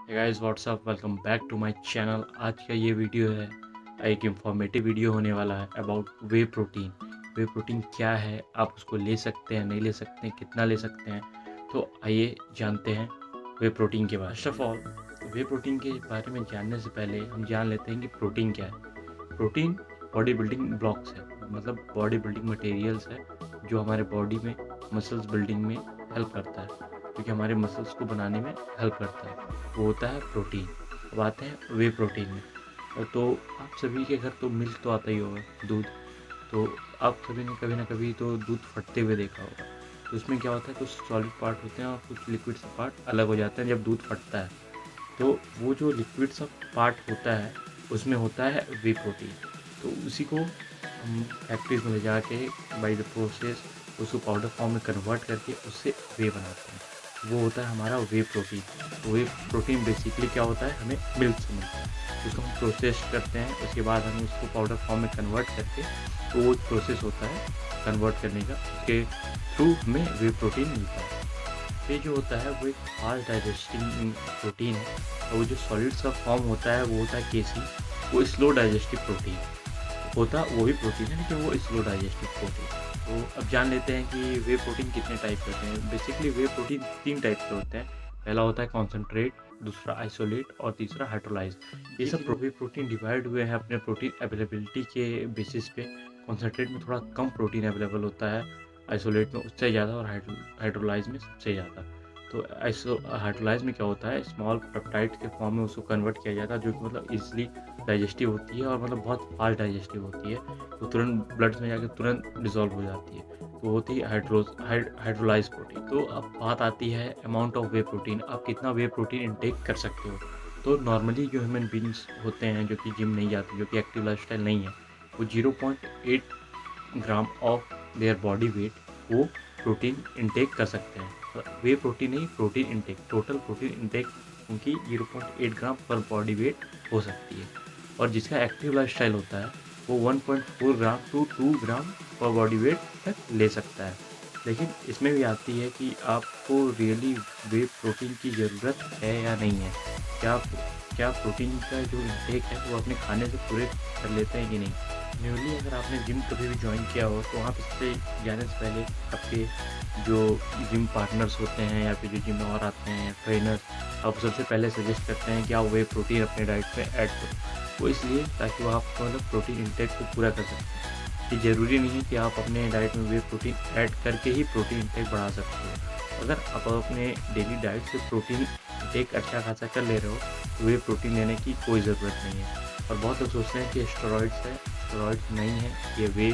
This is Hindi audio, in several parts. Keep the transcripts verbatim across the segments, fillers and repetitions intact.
Guys what's up welcome back to my channel. आज का ये वीडियो है एक इंफॉर्मेटिव वीडियो होने वाला है about whey protein. Whey protein क्या है, आप उसको ले सकते हैं, नहीं ले सकते हैं, कितना ले सकते हैं। तो आइए जानते हैं वे प्रोटीन के बारे में। First of all whey protein के बारे में जानने से पहले हम जान लेते हैं कि प्रोटीन क्या है। प्रोटीन बॉडी बिल्डिंग ब्लॉक्स है, मतलब बॉडी बिल्डिंग मटेरियल्स है जो हमारे बॉडी में मसल्स बिल्डिंग में हेल्प करता है, क्योंकि हमारे मसल्स को बनाने में हेल्प करता है। वो होता है प्रोटीन। अब आते हैं वे प्रोटीन में। और तो आप सभी के घर तो मिल्क तो आता ही होगा, दूध। तो आप सभी ने कभी ना कभी तो दूध फटते हुए देखा होगा। तो उसमें क्या होता है, कुछ सॉलिड पार्ट होते हैं और कुछ लिक्विड सा पार्ट अलग हो जाते हैं जब दूध फटता है। तो वो जो लिक्विड सा पार्ट होता है उसमें होता है वे प्रोटीन। तो उसी को हम फैक्ट्रीज में ले जाके बाई द प्रोसेस उसको पाउडर फॉर्म में कन्वर्ट करके उससे वे बनाते हैं। वो होता है हमारा वे प्रोटीन। तो वे प्रोटीन बेसिकली क्या होता है, हमें मिल्क से मिलता है। उसको हम प्रोसेस करते हैं, उसके बाद हम उसको पाउडर फॉर्म में कन्वर्ट करके, तो वो प्रोसेस होता है कन्वर्ट करने का, उसके थ्रू हमें वे प्रोटीन मिलता है। ये जो होता है वो एक फास्ट डाइजेस्टिंग प्रोटीन है, और वो जो सॉलिड सा फॉर्म होता है वो होता है केसी। वो स्लो डाइजेस्टिव प्रोटीन होता वही प्रोटीन है, लेकिन वो स्लो डाइजेस्टिव प्रोटीन। तो अब जान लेते हैं कि वे प्रोटीन कितने टाइप के होते हैं। बेसिकली वे प्रोटीन तीन टाइप के होते हैं। पहला होता है कॉन्सेंट्रेट, दूसरा आइसोलेट और तीसरा हाइड्रोलाइज। ये सब वे प्रोटीन डिवाइड हुए हैं अपने प्रोटीन अवेलेबिलिटी के बेसिस पे। कॉन्सेंट्रेट में थोड़ा कम प्रोटीन अवेलेबल होता है, आइसोलेट में उससे ज़्यादा, और हाइड्रोलाइज में सबसे ज़्यादा। तो आइसो हाइड्रोलाइज में क्या होता है, स्मॉल पेप्टाइड के फॉर्म में उसको कन्वर्ट किया जाता है, जो कि मतलब इजीली डाइजेस्टिव होती है और मतलब बहुत फास्ट डाइजेस्टिव होती है। तो तुरंत ब्लड में जाकर तुरंत डिजॉल्व हो जाती है। तो होती है हाइड्रोज हाइड्रोलाइज प्रोटीन। तो अब बात आती है अमाउंट ऑफ वे प्रोटीन, आप कितना वे प्रोटीन इंटेक कर सकते हो। तो नॉर्मली जो ह्यूमन बींग्स होते हैं, जो कि जिम नहीं जाते, जो कि एक्टिव लाइफस्टाइल नहीं है, वो zero point eight gram of their body weight वो प्रोटीन इंटेक कर सकते हैं। वे प्रोटीन नहीं, protein intake, total protein intake उनकी zero point eight gram per body wait हो सकती है। और जिसका एक्टिव लाइफस्टाइल होता है वो one point four gram to two gram per body wait तक ले सकता है। लेकिन इसमें भी आती है कि आपको रियली वे प्रोटीन की ज़रूरत है या नहीं है। क्या क्या प्रोटीन का जो इंटेक है वो अपने खाने से पूरे कर लेते हैं कि नहीं। न्यूली अगर आपने जिम कभी भी ज्वाइन किया हो, तो वहाँ पे जाने से पहले आपके जो जिम पार्टनर्स होते हैं या फिर जो जिम में और आते हैं ट्रेनर, आप सबसे पहले सजेस्ट करते हैं कि आप वे प्रोटीन अपने डाइट में ऐड करो। वो इसलिए ताकि वो आपको मतलब प्रोटीन इंटेक को पूरा कर सकें। ये ज़रूरी नहीं है कि आप अपने डाइट में वे प्रोटीन ऐड करके ही प्रोटीन इंटेक बढ़ा सकते हो। अगर आप अपने डेली डाइट से प्रोटीन इंटेक अच्छा खासा कर ले रहे हो, तो वे प्रोटीन लेने की कोई ज़रूरत नहीं है। और बहुत लोग सोचते हैं कि स्टेरॉइड्स है, स्टेरॉइड्स नहीं है, ये वे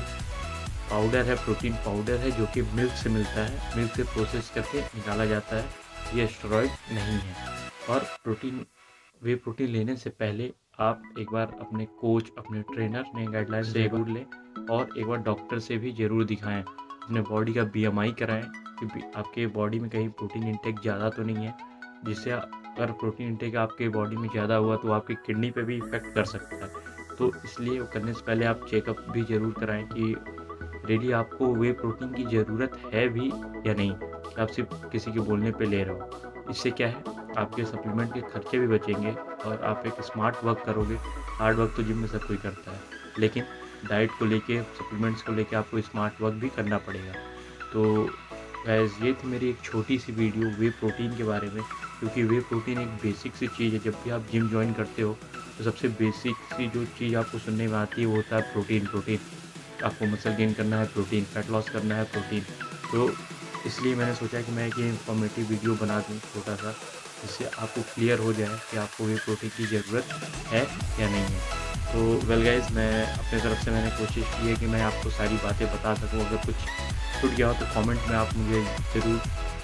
पाउडर है, प्रोटीन पाउडर है, जो कि मिल्क से मिलता है, मिल्क से प्रोसेस करके निकाला जाता है। ये स्टेरॉइड नहीं है। और प्रोटीन वे प्रोटीन लेने से पहले आप एक बार अपने कोच, अपने ट्रेनर ने गाइडलाइन ज़रूर लें, और एक बार डॉक्टर से भी ज़रूर दिखाएं। अपने बॉडी का बी एम आई कराएं कि आपके बॉडी में कहीं प्रोटीन इंटेक ज़्यादा तो नहीं है, जिससे अगर प्रोटीन इंटेक आपके बॉडी में ज़्यादा हुआ तो आपकी किडनी पे भी इफेक्ट कर सकता है। तो इसलिए वो करने से पहले आप चेकअप भी ज़रूर कराएं कि रियली आपको वे प्रोटीन की ज़रूरत है भी या नहीं, कि आप सिर्फ किसी के बोलने पे ले रहे हो। इससे क्या है, आपके सप्लीमेंट के खर्चे भी बचेंगे और आप एक स्मार्ट वर्क करोगे। हार्ड वर्क तो जिम में सब कोई करता है, लेकिन डाइट को लेके, सप्लीमेंट्स को लेके आपको स्मार्ट वर्क भी करना पड़ेगा। तो गाइस, ये थी मेरी एक छोटी सी वीडियो वे प्रोटीन के बारे में, क्योंकि वे प्रोटीन एक बेसिक सी चीज़ है। जब भी आप जिम ज्वाइन करते हो तो सबसे बेसिक सी जो चीज़ आपको सुनने में आती है वो होता है प्रोटीन। प्रोटीन आपको मसल गेन करना है, प्रोटीन फैट लॉस करना है, प्रोटीन। तो इसलिए मैंने सोचा कि मैं ये इन्फॉर्मेटिव वीडियो बना दूँ छोटा सा, जिससे आपको क्लियर हो जाए कि आपको वे प्रोटीन की ज़रूरत है या नहीं है। तो वेल गाइस, मैं अपने तरफ से मैंने कोशिश की है कि मैं आपको सारी बातें बता सकूं। अगर कुछ छूट गया हो तो कमेंट में आप मुझे ज़रूर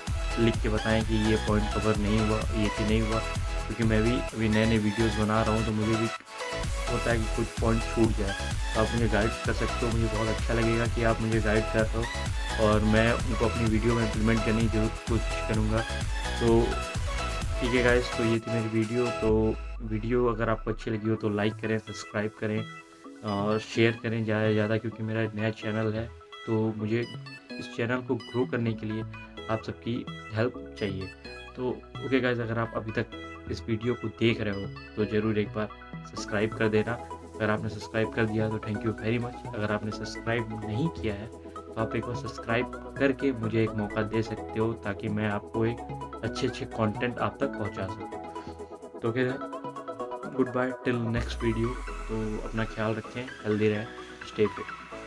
लिख के बताएं कि ये पॉइंट कवर नहीं हुआ, ये कि नहीं हुआ, क्योंकि मैं भी अभी नए नए वीडियोस बना रहा हूँ, तो मुझे भी होता है कि कुछ पॉइंट छूट जाए। तो आप मुझे गाइड कर सकते हो, मुझे बहुत अच्छा लगेगा कि आप मुझे गाइड कर रहे हो, और मैं उनको अपनी वीडियो में इम्प्लीमेंट करने की जरूर कोशिश करूँगा। तो ठीक है गाइस, तो ये थी मेरी वीडियो। तो वीडियो अगर आपको अच्छी लगी हो तो लाइक करें, सब्सक्राइब करें और शेयर करें ज़्यादा से ज़्यादा, क्योंकि मेरा नया चैनल है, तो मुझे इस चैनल को ग्रो करने के लिए आप सबकी हेल्प चाहिए। तो ओके गाइस, अगर आप अभी तक इस वीडियो को देख रहे हो तो ज़रूर एक बार सब्सक्राइब कर देना। अगर आपने सब्सक्राइब कर दिया तो थैंक यू वेरी मच। अगर आपने सब्सक्राइब नहीं किया है तो आप एक बार सब्सक्राइब करके मुझे एक मौका दे सकते हो, ताकि मैं आपको एक अच्छे अच्छे कंटेंट आप तक पहुंचा सकूं। तो okay, good bye till next video. तो अपना ख्याल रखें, हेल्दी रहें, स्टे फिट।